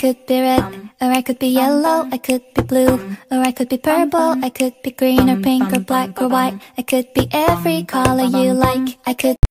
could be red, or I could be yellow, I could be blue, or I could be purple, I could be green or pink or black or white. I could be every color you like. I could